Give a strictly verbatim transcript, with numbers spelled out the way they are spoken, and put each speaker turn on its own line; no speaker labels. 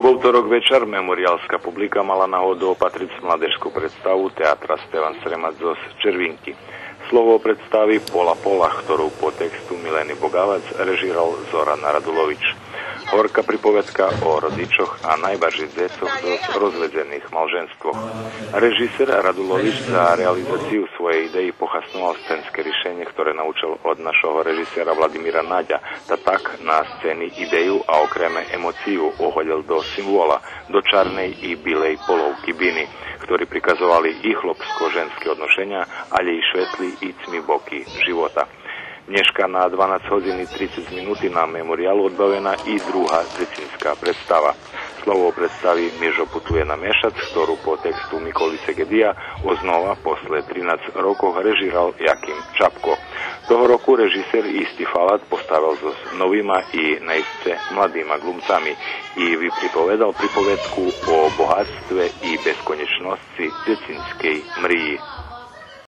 Vo útorok večer memoriálska publika mala náhodu opatriť mládežskú predstavu teatra Stevan Sremadzos Červinky. Slovo predstavy Pola Pola, ktorú po textu Mileny Bogavac režíral Zoran Radulovič. Horká pripovedka o rodičoch a najvažších decoch z rozvedzených malženstvoch. Režisér Radulovič za realizáciu svojej idei pochasnoval scénske riešenie, ktoré naučil od našho režiséra Vladimíra Naďa. Ta tak na scény ideju a okreme emóciu uhodil do symbola, do čarnej i bilej polovky biny, ktorí prikazovali i chlopsko-ženské odnošenia, ale i švetli i cmi boky života. Dneška na dvanásť hodín tridsať minút na memoriálu odbavená i druhá decínska predstava. Slovo predstaví Mižo putuje na Miešac, ktorú po textu Mikoli Segedia oznova posle trinásť rokov režíral Jakým Čapko. Toho roku režisér Istý Falat postavil so novýma i najste mladýma glumcami i vypripovedal pripovedku o bohatstve i bezkonečnosti decínskej mriji.